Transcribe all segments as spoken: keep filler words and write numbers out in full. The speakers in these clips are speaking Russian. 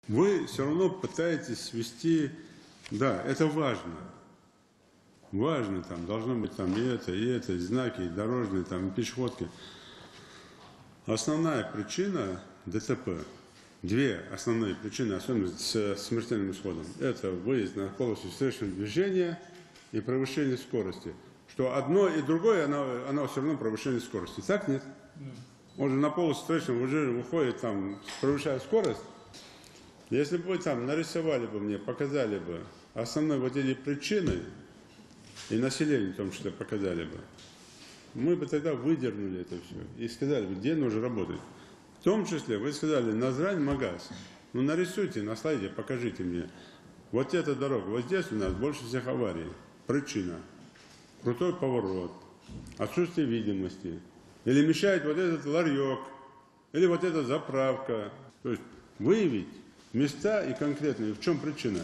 Вы все равно пытаетесь свести, да, это важно. Важно, там, должно быть там и это, и это, и знаки, и дорожные, там, и пешеходки. Основная причина ДТП, две основные причины, особенно с смертельным исходом, это выезд на полосу встречного движения и превышение скорости. Что одно и другое, оно, оно все равно превышение скорости. Так нет? Он же на полосу встречного уже выходит, там, превышая скорость. Если бы вы там нарисовали бы мне, показали бы основные вот эти причины, и население в том числе показали бы, мы бы тогда выдернули это все и сказали бы, где нужно работать. В том числе вы сказали, Назрань, Магаз. Ну нарисуйте на слайде, покажите мне. Вот эта дорога, вот здесь у нас больше всех аварий. Причина. Крутой поворот, отсутствие видимости. Или мешает вот этот ларек, или вот эта заправка. То есть выявить места и конкретные, в чем причина.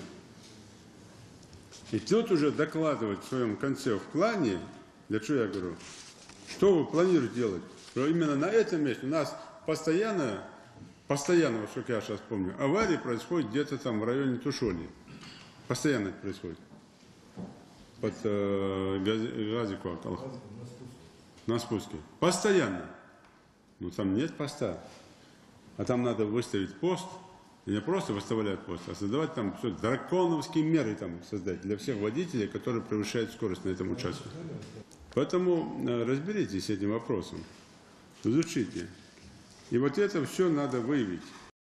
И тут уже докладывать в своем конце в плане, для чего я говорю, что вы планируете делать. Что именно на этом месте у нас постоянно, постоянно, вот как я сейчас помню, аварии происходят где-то там в районе Тушоли. Постоянно это происходит. Под э, Газику, на спуске. Постоянно. Но там нет поста. А там надо выставить пост. И не просто выставлять пост, а создавать там все, драконовские меры там создать для всех водителей, которые превышают скорость на этом участке. Поэтому э, разберитесь с этим вопросом. Изучите. И вот это все надо выявить.